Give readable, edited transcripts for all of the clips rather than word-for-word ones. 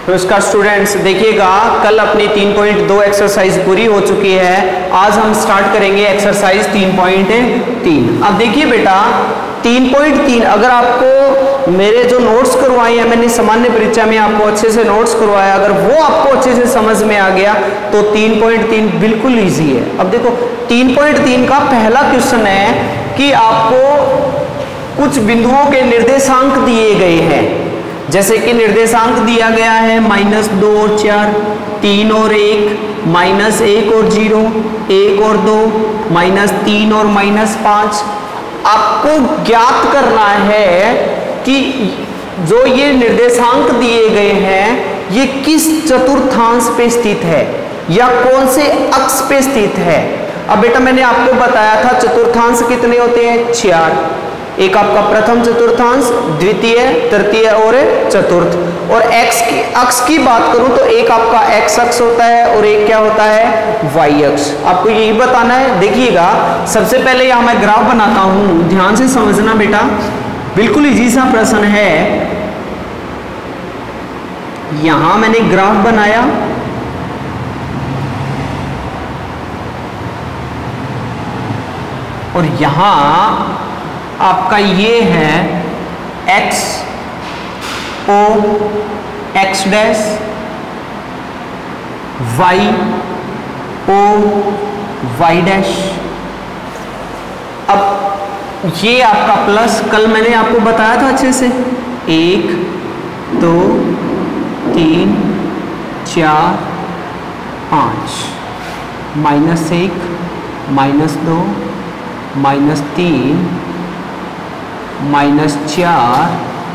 नमस्कार स्टूडेंट्स, देखिएगा कल अपनी 3.2 एक्सरसाइज पूरी हो चुकी है। आज हम स्टार्ट करेंगे एक्सरसाइज 3.3। अब देखिए बेटा 3.3 अगर आपको मेरे जो नोट्स करवाए हैं, मैंने सामान्य परीक्षा में आपको अच्छे से नोट्स करवाया, अगर वो आपको अच्छे से समझ में आ गया तो 3.3 बिल्कुल ईजी है। अब देखो 3.3 का पहला क्वेश्चन है कि आपको कुछ बिंदुओं के निर्देशांक दिए गए हैं, जैसे कि निर्देशांक दिया गया है -2 और 4, 3 और 1, -1 और 0, 1 और 2, -3 और -5। आपको ज्ञात करना है कि जो ये निर्देशांक दिए गए हैं ये किस चतुर्थांश पे स्थित है या कौन से अक्ष पे स्थित है। अब बेटा मैंने आपको बताया था चतुर्थांश कितने होते हैं, 4। एक आपका प्रथम चतुर्थांश, द्वितीय, तृतीय और चतुर्थ। और एक्स की अक्ष की बात करूं तो एक आपका एक्स अक्ष होता है और एक क्या होता है, वाई अक्ष। आपको यही बताना है। देखिएगा सबसे पहले यहां मैं ग्राफ बनाता हूं, ध्यान से समझना बेटा, बिल्कुल इजी सा प्रश्न है। यहां मैंने ग्राफ बनाया और यहां आपका ये है x o x dash, y o y dash. अब ये आपका प्लस, कल मैंने आपको बताया था अच्छे से, 1 2 3 4 5, -1 -2 -3 -4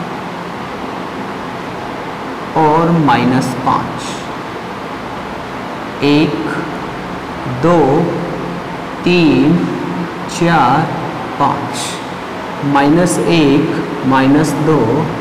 और -5। 1 2 3 4 5, -1 -2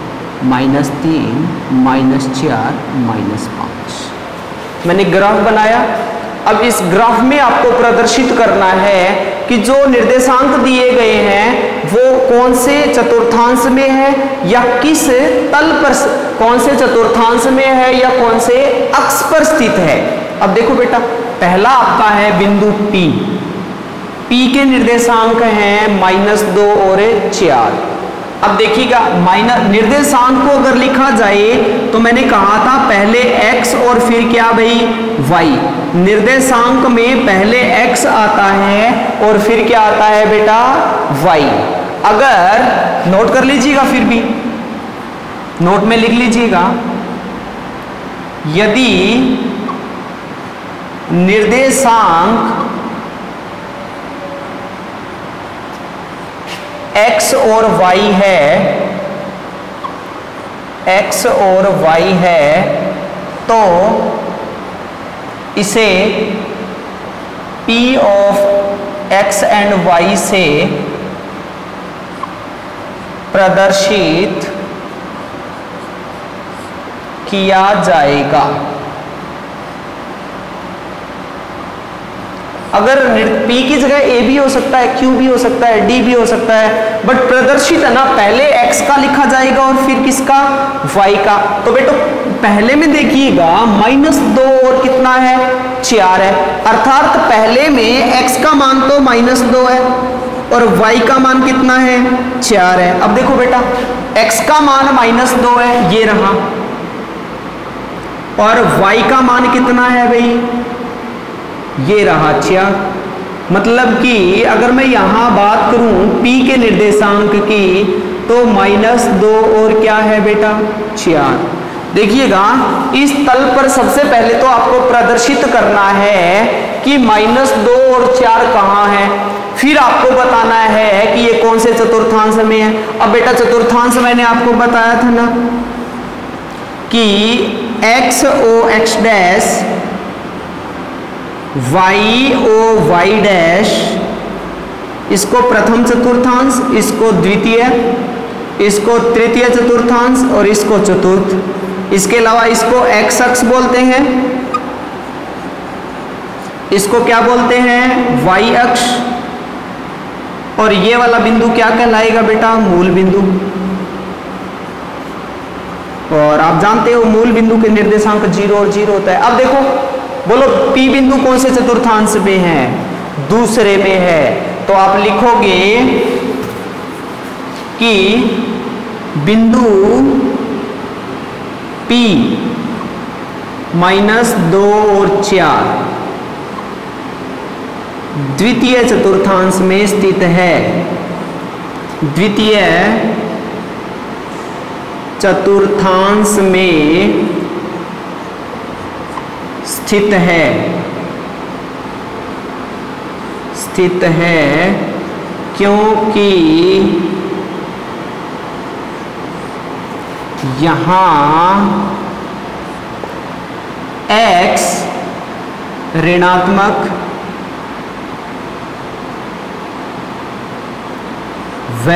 -3 -4 -5। मैंने ग्राफ बनाया। अब इस ग्राफ में आपको प्रदर्शित करना है कि जो निर्देशांक दिए गए हैं वो कौन से चतुर्थांश में है या किस तल पर, कौन से चतुर्थांश में है या कौन से अक्ष पर स्थित है। अब देखो बेटा पहला आपका है बिंदु P। P के निर्देशांक हैं -2 और 4। अब देखिएगा निर्देशांक को अगर लिखा जाए तो मैंने कहा था पहले x और फिर क्या भाई, y। निर्देशांक में पहले x आता है और फिर क्या आता है बेटा, y। अगर नोट कर लीजिएगा, फिर भी नोट में लिख लीजिएगा, यदि निर्देशांक x और y है, x और y है, तो इसे P of x and y से प्रदर्शित किया जाएगा। अगर P की जगह A भी हो सकता है, Q भी हो सकता है, D भी हो सकता है, बट प्रदर्शित है ना, पहले x का लिखा जाएगा और फिर किसका, y का। तो बेटो पहले में देखिएगा -2 और कितना है, 4 है, अर्थात पहले में x का मान तो -2 है और y का मान कितना है, 4 है। अब देखो बेटा x का मान -2 है, ये रहा, और y का मान कितना है भाई, ये रहा 4। मतलब कि अगर मैं यहां बात करूं P के निर्देशांक की तो -2 और क्या है बेटा, 4। देखिएगा इस तल पर सबसे पहले तो आपको प्रदर्शित करना है कि -2 और 4 कहां है, फिर आपको बताना है कि ये कौन से चतुर्थांश में है। अब बेटा चतुर्थांश मैंने आपको बताया था ना कि x o x dash, y o y dash, इसको प्रथम चतुर्थांश, इसको द्वितीय, इसको तृतीय चतुर्थांश और इसको चतुर्थ। इसके अलावा इसको x अक्ष बोलते हैं, इसको क्या बोलते हैं, y अक्ष, और ये वाला बिंदु क्या कहलाएगा बेटा, मूल बिंदु। और आप जानते हो मूल बिंदु के निर्देशांक 0 और 0 होता है। अब देखो बोलो P बिंदु कौन से चतुर्थांश में है? दूसरे में है। तो आप लिखोगे कि बिंदु P -2 और 4 द्वितीय चतुर्थांश में स्थित है। द्वितीय चतुर्थांश में स्थित है। स्थित है क्योंकि यहां x ऋणात्मक व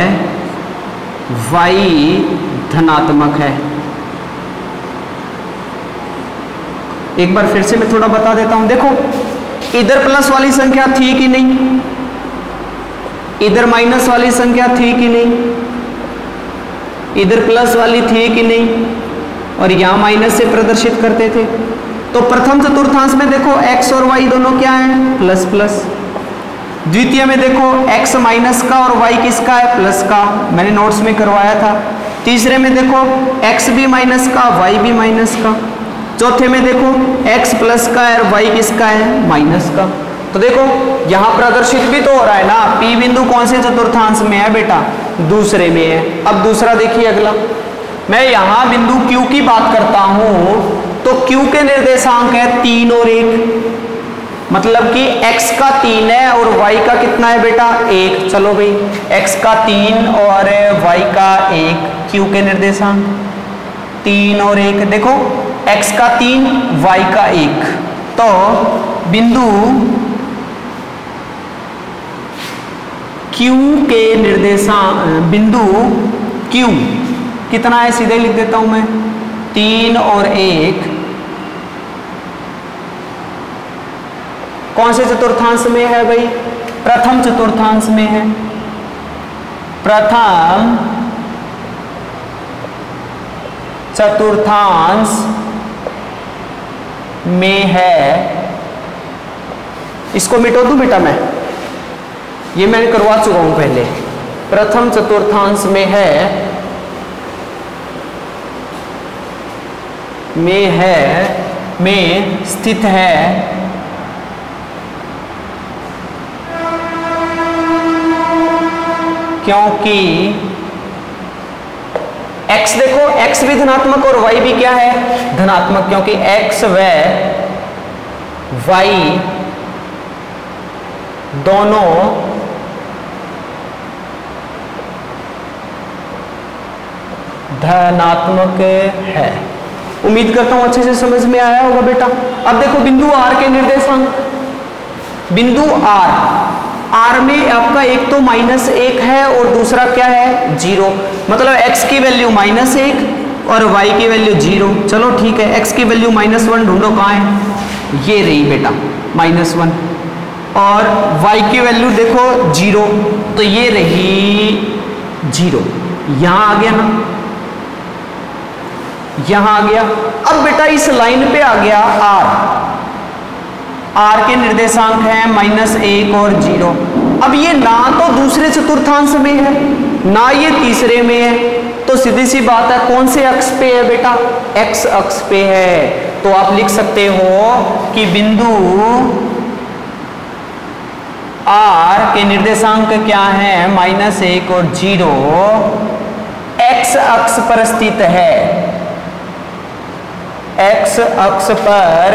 y धनात्मक है। एक बार फिर से मैं थोड़ा बता देता हूं। देखो इधर प्लस वाली संख्या थी कि नहीं, इधर माइनस वाली संख्या थी कि नहीं, इधर प्लस वाली थी कि नहीं, और यहां माइनस से प्रदर्शित करते थे। तो प्रथम चतुर्थांश में देखो x और y दोनों क्या है? Plus plus. द्वितीय में देखो x माइनस का और y किसका है? प्लस का, मैंने नोट्स में करवाया था। तीसरे में देखो x भी माइनस का, y भी माइनस का। चौथे में देखो x प्लस का है और y किसका है? माइनस का। तो देखो यहां प्रदर्शित भी तो हो रहा है ना, P बिंदु कौन से चतुर्थांश में है बेटा? दूसरे में है। अब दूसरा देखिए अगला, मैं यहां बिंदु Q की बात करता हूं तो Q के निर्देशांक है 3 और 1, मतलब कि x का 3 है और y का कितना है बेटा? 1। चलो भाई x का 3 और y का 1, Q के निर्देशांक 3 और 1। देखो x का 3 y का 1, तो बिंदु Q के निर्देशांक, बिंदु Q कितना है? सीधे लिख देता हूं मैं, 3 और 1 कौन से चतुर्थांश में है भाई? प्रथम चतुर्थांश में है। प्रथम चतुर्थांश में है। इसको मिटो दूं बेटा मैं, ये मैंने करवा चुका हूं पहले। प्रथम चतुर्थांश में है, में स्थित है। क्योंकि x देखो x भी धनात्मक और y भी क्या है? धनात्मक, क्योंकि x व y दोनों धनात्मक है। उम्मीद करता हूं अच्छे से समझ में आया होगा बेटा। अब देखो बिंदु R के निर्देशांक, बिंदु R में आपका एक तो -1 है और दूसरा क्या है? 0, मतलब x की वैल्यू -1 और y की वैल्यू 0। चलो ठीक है, x की वैल्यू -1 ढूंढो कहाँ है? ये रही बेटा -1, और y की वैल्यू देखो 0, तो ये रही 0। यहां आ गया ना, यहां आ गया। अब बेटा इस लाइन पे आ गया R के निर्देशांक है -1 और 0। अब ये ना तो दूसरे चतुर्थांश में है ना ये तीसरे में है, तो सीधी सी बात है कौन से अक्ष पे है बेटा? x अक्ष पे है। तो आप लिख सकते हो कि बिंदु R के निर्देशांक क्या है? -1 और 0 x अक्ष पर स्थित है। x अक्ष पर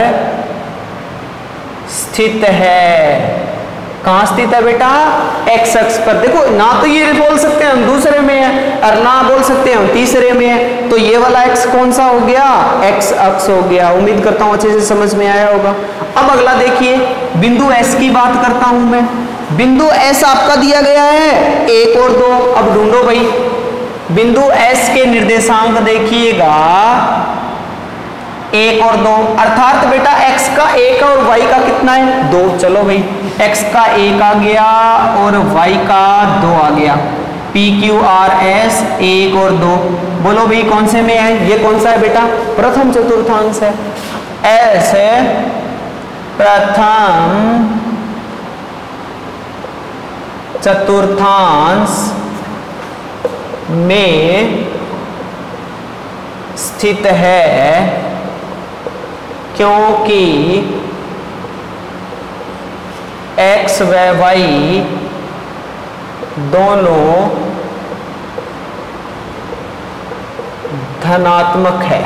स्थित है। कहां स्थित है बेटा? x अक्ष पर। देखो ना तो ये बोल सकते हैं हम दूसरे में है और ना बोल सकते हैं हम तीसरे में है, तो ये वाला x कौन सा हो गया? x अक्ष हो गया। उम्मीद करता हूं अच्छे से समझ में आया होगा। अब अगला देखिए, बिंदु S की बात करता हूं मैं। बिंदु S आपका दिया गया है 1 और 2। अब ढूंढो भाई बिंदु S के निर्देशांक, देखिएगा 1 और 2, अर्थात बेटा x का 1 और y का कितना है? 2। चलो भाई x का 1 आ गया और y का 2 आ गया। PQRS 1 और 2। बोलो भाई कौन से में है? ये कौन सा है बेटा? प्रथम चतुर्थांश है। S प्रथम चतुर्थांश में स्थित है क्योंकि x व y दोनों धनात्मक है।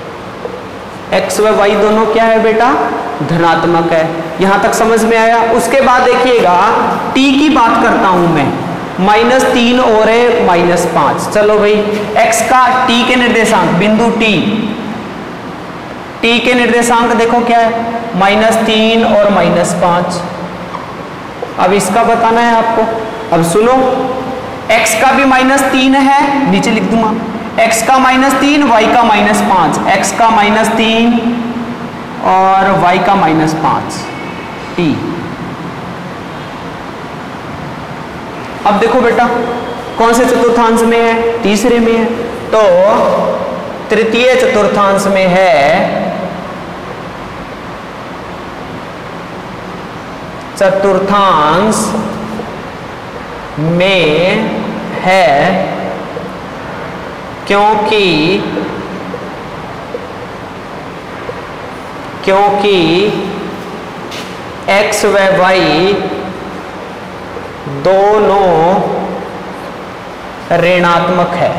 x व y दोनों क्या है बेटा? धनात्मक है। यहां तक समझ में आया? उसके बाद देखिएगा t की बात करता हूं मैं, -3 और -5। चलो भाई x का t के निर्देशांक बिंदु t के निर्देशांक देखो क्या है? -3 और -5। अब इसका बताना है आपको। अब सुनो, x का भी -3 है, नीचे लिख दूंगा x का -3 y का -5, x का -3 और y का -5 t। अब देखो बेटा कौन से चतुर्थांश में है? तीसरे में है। तो तृतीय चतुर्थांश में है, चतुर्थांश में है क्योंकि x व y दोनों ऋणात्मक है।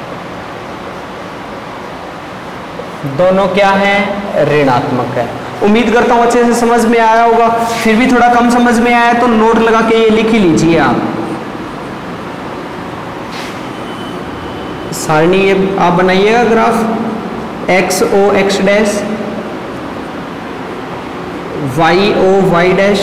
दोनों क्या है? ऋणात्मक है। उम्मीद करता हूं अच्छे से समझ में आया होगा। फिर भी थोड़ा कम समझ में आया तो नोट लगा के ये लिख ही लीजिए आप। सारणी ये आप बनाइएगा graph, x o x dash, y o y dash,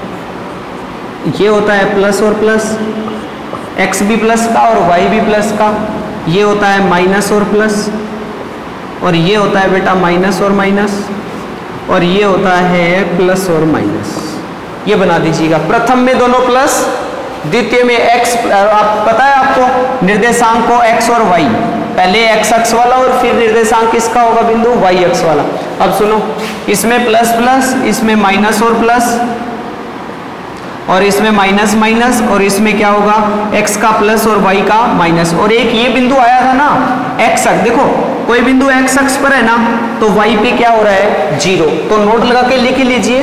ये होता है प्लस और प्लस, x भी प्लस का और y भी प्लस का, ये होता है माइनस और प्लस, और ये होता है बेटा माइनस और माइनस, और ये होता है प्लस और माइनस। ये बना दीजिएगा। प्रथम में दोनों प्लस, द्वितीय में x, आप पता है आपको निर्देशांक को x और y, पहले x अक्ष वाला और फिर निर्देशांक किसका होगा? बिंदु y अक्ष वाला। अब सुनो, इसमें प्लस प्लस, इसमें माइनस और प्लस, और इसमें माइनस माइनस, और इसमें क्या होगा? x का प्लस और y का माइनस। और एक ये बिंदु आया था ना x अक्ष, देखो कोई बिंदु x अक्ष पर है ना तो y पे क्या हो रहा है? 0। तो नोट लगा के लिख लीजिए,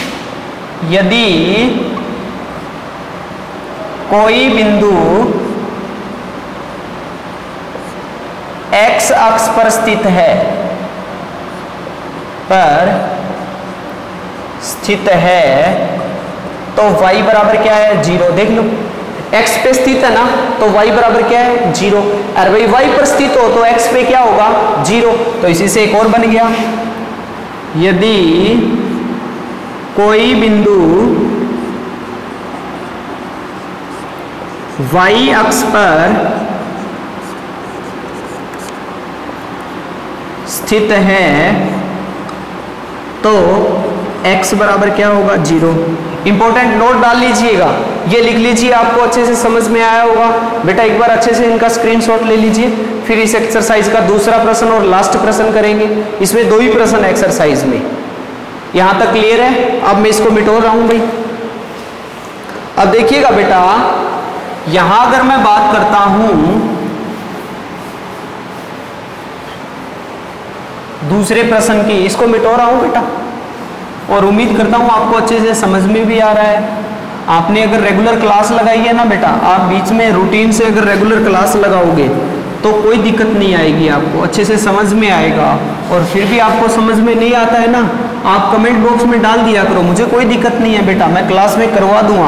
यदि कोई बिंदु x अक्ष पर स्थित है तो y बराबर क्या है? 0। देख लो, x पे स्थित है ना तो y बराबर क्या है? 0। अरे भाई y पर स्थित हो तो x पे क्या होगा? 0। तो इसी से एक और बन गया, यदि कोई बिंदु y अक्ष पर स्थित है तो x बराबर क्या होगा? 0। इंपॉर्टेंट नोट डाल लीजिएगा, ये लिख लीजिए, आपको अच्छे से समझ में आया होगा। बेटा एक बार अच्छे से इनका स्क्रीनशॉट ले लीजिए, फिर इस एक्सरसाइज का दूसरा प्रश्न और लास्ट प्रश्न करेंगे। इसमें 2 ही प्रश्न एक्सरसाइज में। यहां तक क्लियर है? अब मैं इसको मिटो रहा हूं भाई। अब देखिएगा बेटा, यहां अगर मैं बात करता हूं दूसरे प्रश्न की, इसको मिटो रहा हूं बेटा, और उम्मीद करता हूं आपको अच्छे से समझ में भी आ रहा है। आपने अगर रेगुलर क्लास लगाई है ना बेटा, आप बीच में रूटीन से अगर रेगुलर क्लास लगाओगे तो कोई दिक्कत नहीं आएगी, आपको अच्छे से समझ में आएगा। और फिर भी आपको समझ में नहीं आता है ना, आप कमेंट बॉक्स में डाल दिया करो, मुझे कोई दिक्कत नहीं है बेटा, मैं क्लास में करवा दूंगा।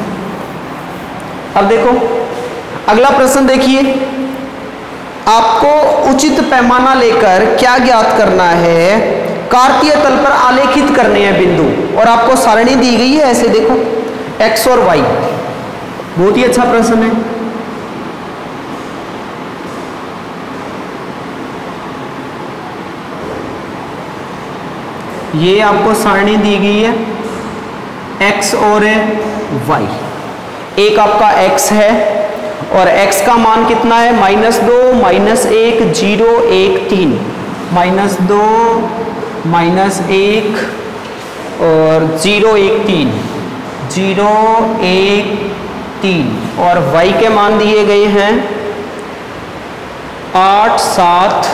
अब देखो अगला प्रश्न देखिए, आपको उचित पैमाना लेकर क्या ज्ञात करना है? कार्तीय तल पर आलेखित करने हैं बिंदु, और आपको सारणी दी गई है ऐसे, देखो x और y। बहुत ही अच्छा प्रश्न है। ये आपको सारणी दी गई है x और y। एक आपका x है और x का मान कितना है, -2 -1 0 1 3, -2 -1 और 0 1 3 0 1 3 और y के मान दिए गए हैं 8 7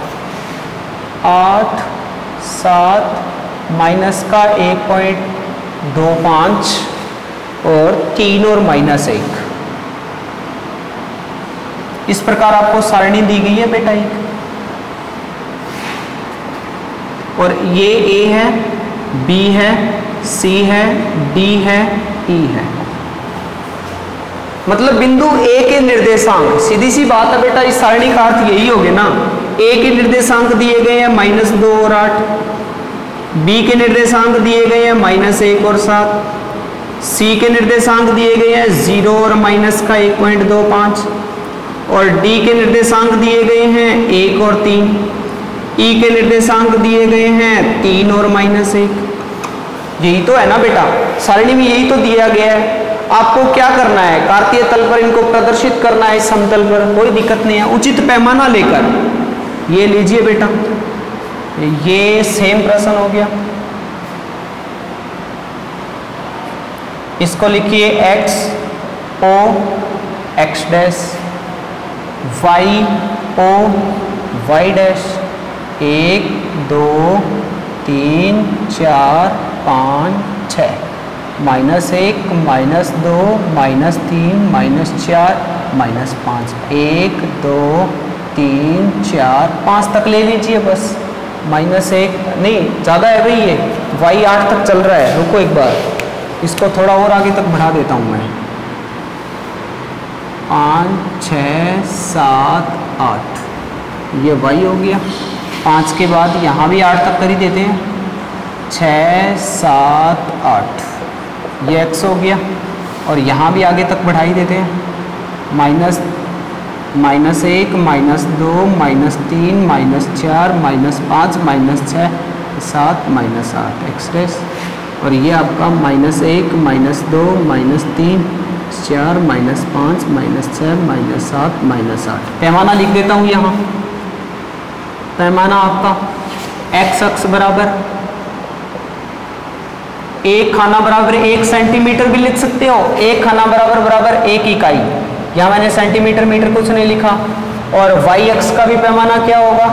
माइनस का 1.25 और 3 और -1। इस प्रकार आपको सारणी दी गई है बेटा एक, और ये a है, b है, c है, d है, e है। मतलब बिंदु a के निर्देशांक, सीधी सी बात है बेटा, इस सारणी का अर्थ यही हो गया ना। a के निर्देशांक दिए गए हैं -2 और 8, b के निर्देशांक दिए गए हैं -1 और 7, c के निर्देशांक दिए गए हैं 0 और माइनस का 1.25 और d के निर्देशांक दिए गए हैं 1 और 3, e के निर्देशांक दिए गए हैं 3 और -1। यही तो है ना बेटा, सारणी में यही तो दिया गया है। आपको क्या करना है, कार्तीय तल पर इनको प्रदर्शित करना है, इस समतल पर, कोई दिक्कत नहीं है। उचित पैमाना लेकर ये लीजिए बेटा, ये सेम प्रश्न हो गया। इसको लिखिए x o x dash, y o y dash, 1 2 3 4 5 6, -1 -2 -3 -4 -5, 1 2 3 4 5 तक ले लीजिए बस। -1 नहीं ज़्यादा है भाई, ये y 8 तक चल रहा है। रुको एक बार, इसको थोड़ा और आगे तक बढ़ा देता हूँ मैं। 5 6 7 8, ये y हो गया। 5 के बाद यहाँ भी 8 तक कर ही देते हैं, 6 7 8, ये x हो गया। और यहाँ भी आगे तक बढ़ा ही देते हैं, -1 -2 -3 -4 -5 -6 7 -8 x डैश, और ये आपका -1 -2 -3 4 -5 -6 -7 -8। पैमाना लिख देता हूँ यहाँ। पैमाना आपका x अक्ष बराबर 1 खाना बराबर 1 सेंटीमीटर भी लिख सकते हो। 1 खाना बराबर 1 इकाई, यहाँ मैंने सेंटीमीटर मीटर कुछ नहीं लिखा। और y अक्ष का भी पैमाना क्या होगा,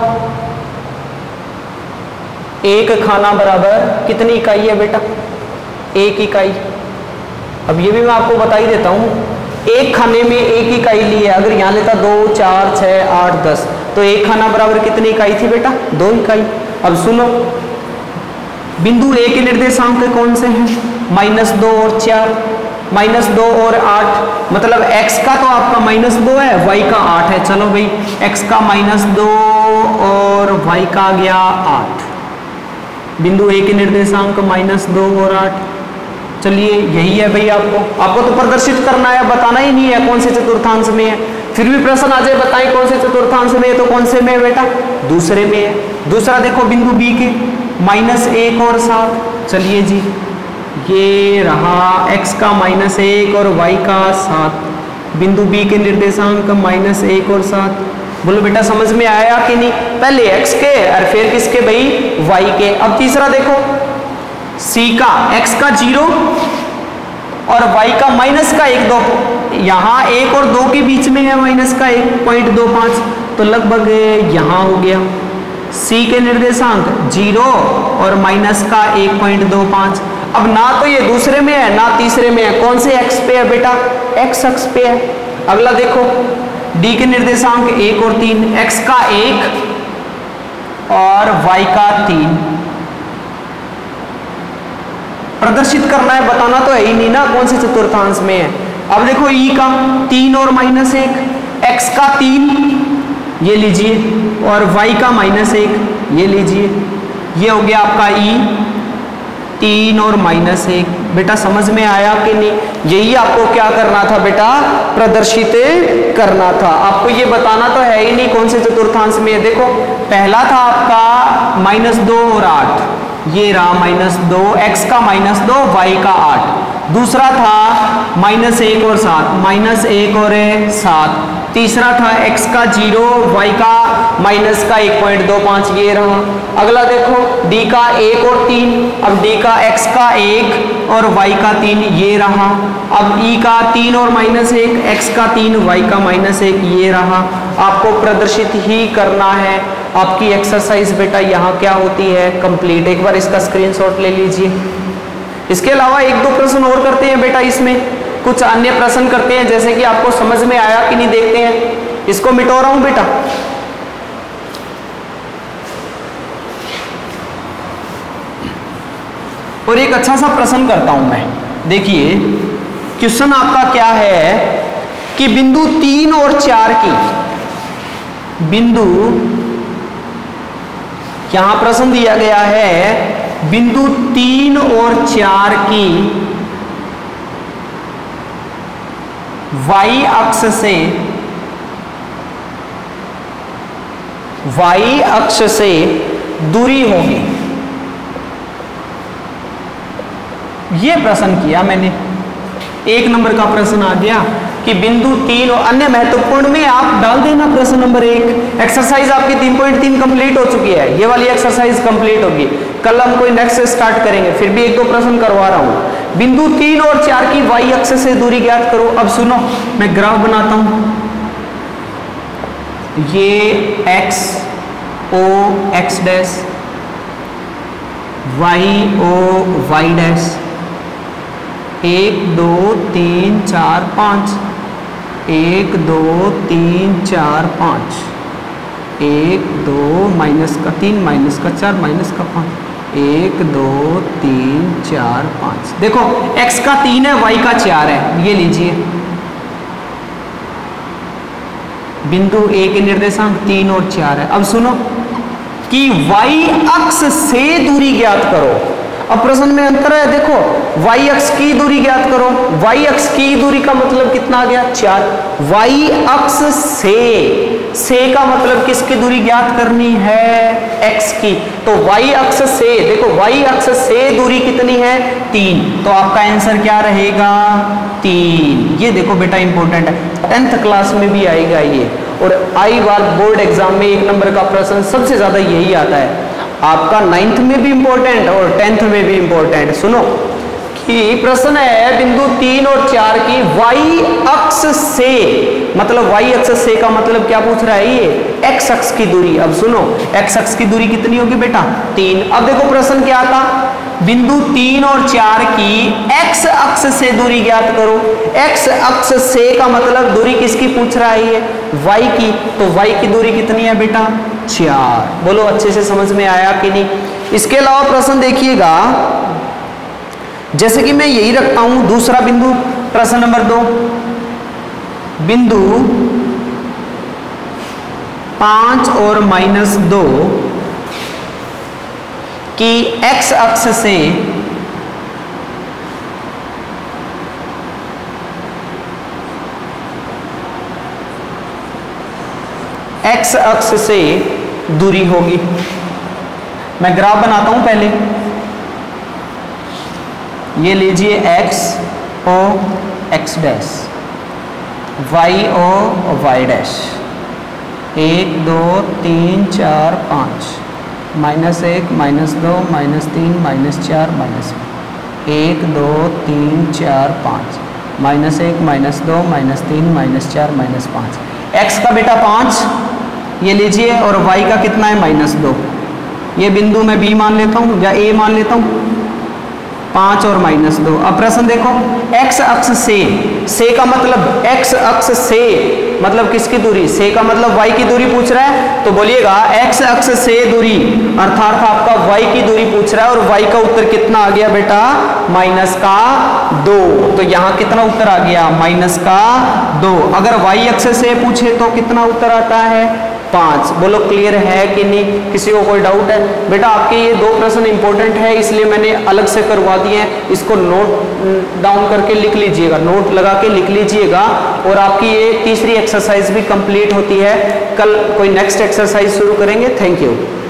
1 खाना बराबर कितनी इकाई है बेटा, 1 इकाई। अब ये भी मैं आपको बता ही देता हूँ, 1 खाने में 1 इकाई ली है। अगर यहाँ लेता 2 4 6 8 10, तो 1 खाना बराबर कितनी इकाई थी बेटा, 2 इकाई। अब सुनो, बिंदु a के निर्देशांक कौन से हैं, -2 और 4, -2 और 8, मतलब x का तो आपका -2 है, y का 8 है। चलो भाई, x का -2 और y का आ गया 8। बिंदु a के निर्देशांक -2 और 8। चलिए यही है भाई, आपको तो प्रदर्शित करना है, बताना ही नहीं है कौन से चतुर्थांश में है। फिर भी प्रश्न आ जाए, बताएं कौन से चतुर्थांश में है, तो कौन से में है बेटा, दूसरे में है। दूसरा देखो बिंदु b के -1 और 7। चलिए जी, ये रहा x का -1 और y का 7, बिंदु b के निर्देशांक -1 और 7। बोलो बेटा समझ में आया कि नहीं, पहले x के और फिर किसके भाई, y के। अब तीसरा देखो, c का x का 0 और y का -1 2, यहाँ 1 और 2 के बीच में है -1.25, तो लगभग यहाँ हो गया। c के निर्देशांक 0 और -1.25। अब ना तो ये दूसरे में है ना तीसरे में है, कौन से x पे है बेटा, x अक्ष पे है। अगला देखो, d के निर्देशांक 1 और 3, x का 1 और y का 3। प्रदर्शित करना है, बताना तो है ही नहीं ना कौन से चतुर्थांश में है। अब देखो e का 3 और -1, x का 3 ये लीजिए, और y का -1 ये लीजिए। ये हो गया आपका e, 3 और -1। बेटा समझ में आया कि नहीं, यही आपको क्या करना था बेटा, प्रदर्शित करना था। आपको ये बताना तो है ही नहीं कौन से चतुर्थांश में है। देखो पहला था आपका -2 और 8, ये रहा -2, x का -2 y का 8। दूसरा था -1 और 7, -1 और 7। तीसरा था x का 0, y का माइनस का 1.25, ये रहा। अगला देखो d का 1 और 3, अब d का x का 1 और y का 3, ये रहा। अब e का 3 और -1, x का 3, y का -1, ये रहा। आपको प्रदर्शित ही करना है। आपकी एक्सरसाइज बेटा यहाँ क्या होती है, कंप्लीट। एक बार इसका स्क्रीनशॉट ले लीजिए। इसके अलावा 1-2 प्रश्न और करते हैं बेटा, इसमें कुछ अन्य प्रश्न करते हैं, जैसे कि आपको समझ में आया कि नहीं देखते हैं। इसको मिटो रहा हूं बेटा। और एक अच्छा सा प्रश्न करता हूं मैं। देखिए क्वेश्चन आपका क्या है कि बिंदु 3 और 4 की, बिंदु यहां प्रश्न दिया गया है, बिंदु 3 और 4 की y अक्ष से दूरी होगी। ये प्रश्न किया मैंने। 1 नंबर का प्रश्न आ गया कि बिंदु 3 और अन्य महत्वपूर्ण में आप डाल देना प्रश्न नंबर 1। एक्सरसाइज आपकी 3.3 कंप्लीट हो चुकी है। ये वाली एक्सरसाइज कंप्लीट होगी। कल हम कोई नेक्स्ट स्टार्ट करेंगे, फिर भी 1-2 प्रश्न करवा रहा हूं। बिंदु 3 और 4 की y अक्ष से दूरी ज्ञात करो। अब सुनो, मैं ग्राफ बनाता हूं। ये x o x dash, y o y dash, 1 2 3 4 5, 1 2 3 4 5, 1 2 minus का 3 माइनस का 4 माइनस का 5, 1 2 3 4 5। देखो x का 3 है, y का 4 है। ये लीजिए बिंदु A के निर्देशांक 3 और 4 है। अब सुनो कि y अक्ष से दूरी ज्ञात करो। अब प्रश्न में अंतर है, देखो y अक्ष की दूरी ज्ञात करो। y अक्ष की दूरी का मतलब कितना आ गया, 4। y अक्ष से का मतलब किसकी दूरी ज्ञात करनी है, x की। तो y अक्ष से, देखो y अक्ष से दूरी कितनी है, 3। तो आपका आंसर क्या रहेगा, 3। ये देखो बेटा इंपॉर्टेंट है, 10th क्लास में भी आएगा ये। और आई बार बोर्ड एग्जाम में 1 नंबर का प्रश्न सबसे ज्यादा यही आता है। आपका 9th में भी इंपॉर्टेंट और 10th में भी इंपॉर्टेंट। सुनो कि प्रश्न है बिंदु 3 और 4 की y अक्ष से, मतलब y अक्ष से का मतलब क्या पूछ रहा है, ये x अक्ष की दूरी। अब सुनो x अक्ष की दूरी कितनी होगी बेटा, 3। अब देखो प्रश्न क्या था, बिंदु 3 और 4 की x अक्ष से दूरी ज्ञात करो। x अक्ष से का मतलब दूरी किसकी पूछ रहा है, ये y की। तो y की दूरी कितनी है बेटा, 4। बोलो अच्छे से समझ में आया कि नहीं। इसके अलावा प्रश्न देखिएगा, जैसे कि मैं यही रखता हूं दूसरा बिंदु, प्रश्न नंबर 2, बिंदु 5 और -2 की x अक्ष से x अक्ष से दूरी होगी। मैं ग्राफ बनाता हूं पहले। ये लीजिए x o x dash, y o y dash, 1 2 3 4 5, -1 -2 -3 -4 -1 2 3 4 5, -1 -2 -3 -4 -5। x का बेटा 5 ये लीजिए, और y का कितना है, -2। ये बिंदु मैं b मान लेता हूँ या a मान लेता हूँ, 5 और -2। अब प्रश्न देखो, x अक्ष से का मतलब, x अक्ष से मतलब किसकी दूरी, से का मतलब y की दूरी पूछ रहा है। तो बोलिएगा x अक्ष से दूरी अर्थात आपका y की दूरी पूछ रहा है, और y का उत्तर कितना आ गया बेटा, -2। तो यहाँ कितना उत्तर आ गया, -2। अगर y अक्ष से पूछे तो कितना उत्तर आता है, 5। बोलो क्लियर है कि नहीं, किसी को कोई डाउट है बेटा। आपके ये 2 प्रश्न इंपॉर्टेंट है, इसलिए मैंने अलग से करवा दिए हैं। इसको नोट डाउन करके लिख लीजिएगा, नोट लगा के लिख लीजिएगा। और आपकी ये तीसरी एक्सरसाइज भी कंप्लीट होती है। कल कोई नेक्स्ट एक्सरसाइज शुरू करेंगे। Thank you.